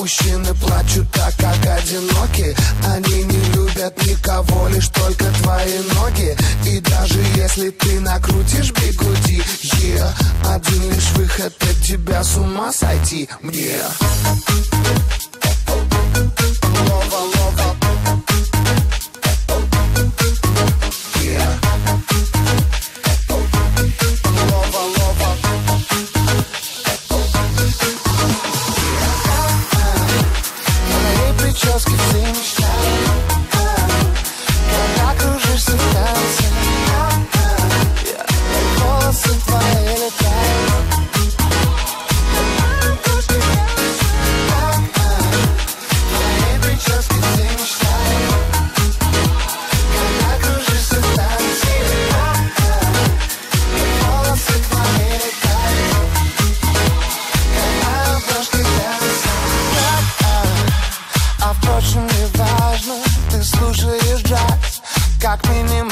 Мужчины плачут так, как одиноки. Они не любят никого, лишь только твои ноги. И даже если ты накрутишь бигуди, один лишь выход от тебя с ума сойти мне. Лова, лова. Лова, лова. Моей прическе все мечтают, когда кружишься в танце. Волосы твои летают. Моей прическе все мечтают, когда кружишься в танце. Волосы твои летают, когда обложки танца. А впрочем, не важно, ты слушаешь джаз, как минимум